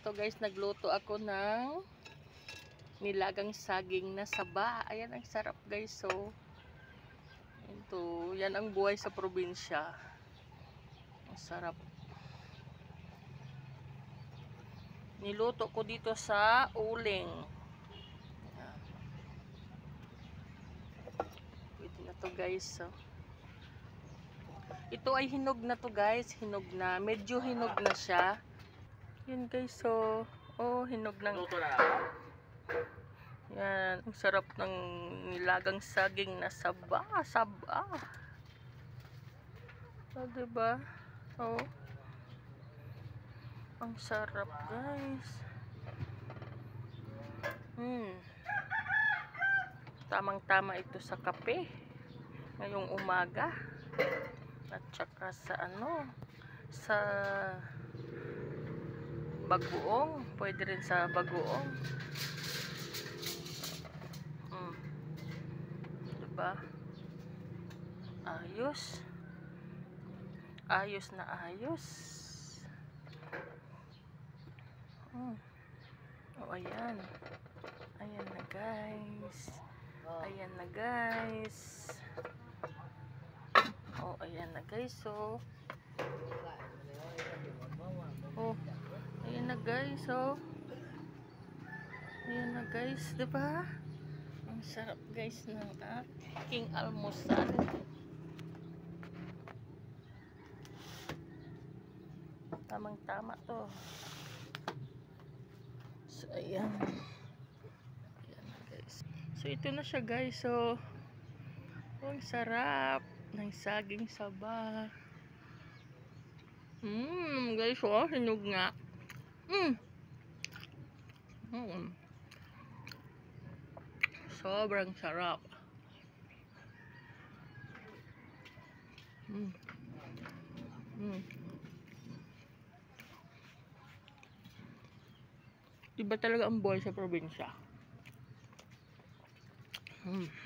Ito guys, nagluto ako ng nilagang saging na saba. Ayan, ang sarap guys. So, ito, yan ang buhay sa probinsya. Ang sarap. Niluto ko dito sa uling. Ayan. Pwede na to guys. So, ito ay hinog na to guys. Hinog na. Medyo hinog na siya. Yan guys. So, oh, hinog ng... Yan. Ang sarap ng nilagang saging na saba. Saba. Oh, diba? Oh. Ang sarap guys. Tamang-tama ito sa kape. Ngayong umaga. At saka sa ano, sa bagoong, pwede rin sa bagoong. Diba? Ayos. Ayos na ayos. Oh, ayan. Ayan na guys. Ayan na guys. Oh, ayan na guys. So, oh, ayan na guys. So, ayan na guys. Diba? Ang sarap guys ng aking almusal. Tamang-tama to. So, ayan. Ayan na guys. So, ito na siya guys. So, ang sarap ng saging saba. Guys, oh, hinog nga. Sobrang sarap. Iba talaga ang buhay sa probinsya.